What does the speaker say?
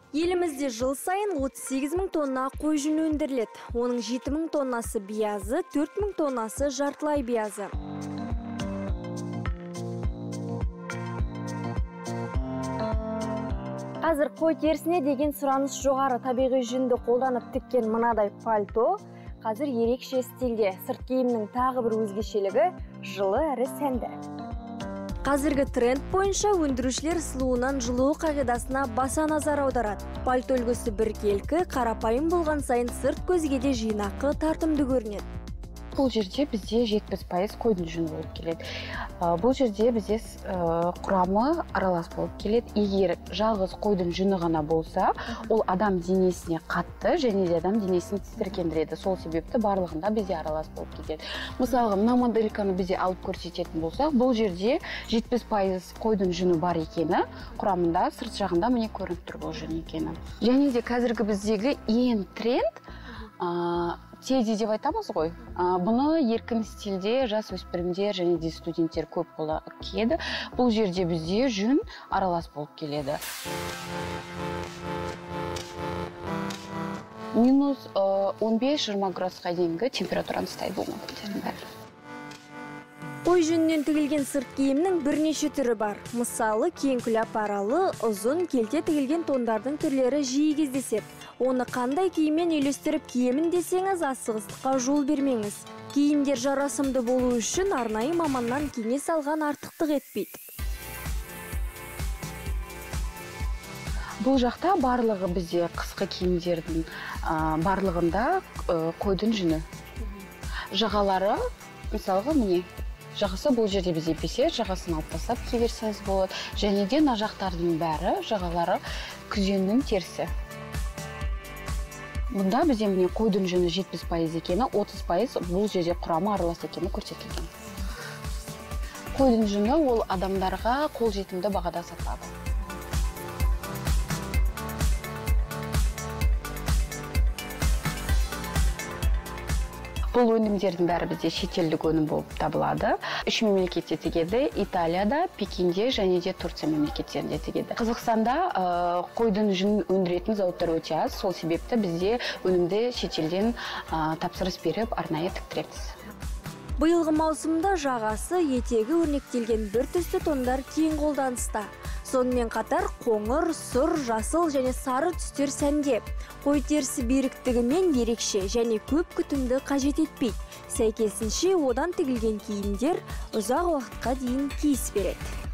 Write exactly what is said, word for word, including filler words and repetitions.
Елімізде жыл сайын отыз сегіз мың тонна қой жүні өндіріледі. Оның жеті мың тоннасы биязы, төрт мың тоннасы жартылай биязы. Қазір қой терісіне деген сұраныс жоғары, табиғи жүнді қолданып тіккен мынадай пальто қазір ерекше стильде. Сырт киімнің тағы бір өзгешелігі жылы әрі сәнді. Қазіргі тренд бойынша өндірушілер сұлуынан жылу қағидасына баса назар аударады. Пальто үлгісі біркелкі, қарапайым болған сайын сырт көзге де жинақы, тартымды көрінеді. Бұл жерде бізде жетпіс пайыз қойдың жүні болып келеді. Бұл жерде бізде құрамы аралас болып келеді. Егер жалғыз қойдың жүні ғана болса, ол адам денесіне қатты және де адам денесін тітіркендіреді. Сол себепті барлығында бізде аралас болып кетеді. Мысалға, мына модельканы бізде алып көрсететін болсақ, бұл жерде жетпіс пайыз қойдың жүні бар екені, құрамында сырт жағында міне көрініп тұр бұл жүн екені. Және де қазіргі біздегі ең тренд теди деп айтамыз ғой. Бұны еркін стильде жас өспірімдер және де студенттер көп киеді. Бұл жерде бізде жүн аралас болып келеді. Минус он бес жиырма градусқа дейінгі температураны ұстайды бұл моделдердің бәрі. Қой жүнінен тігілген сырт киімнің бірнеше түрі бар. Мысалы, кең күләп аралы, ұзын, келте тігілген тондардың түрлері жиі кездеседі. Оны қандай киіммен үйлестіріп киемін десеңіз, асығыстыққа жол бермеңіз. Киімдер жарасымды болу үшін арнайы маманнан кеңес алған артықтық етпейді. Бұл жақта барлығы бізде қысқы киімдердің барлығында қойдың жүні. Жағалары, мысалға міне, жағасы бұл жерде бізде песе, жағасын алып тастап кие берсеңіз болады. Және де мына жақтардың бәрі жағалары күзеннің терісі. Бұнда бізде міне қойдың жүні жетпіс пайыз екені, отыз пайыз бұл жерде құрамы аралас екені көрсетілген. Қойдың жүні ол адамдарға қолжетімді бағада сатылады. Бұл өнімдердің бәрі бізде шетелдік өнім болып табылады. Үш мемлекетте тігеді: Италияда, Пекинде және де Турция мемлекеттерінде тігеді. Қазақстанда қойдың жүнін өндіретін зауыттар өте аз. Сол себепті бізде өнімді шетелден тапсырыс беріп арнайы тіктіреміз. Биылғы маусымда жағасы, етегі өрнектелген бір түсті тондар кең қолданыста. Сонымен қатар қоңыр, сұр, жасыл және сары түстер сәнде. Қой терісі беріктігімен ерекше және көп күтімді қажет етпейді. Сәйкесінше одан тігілген киімдер ұзақ уақытқа дейін киіс береді.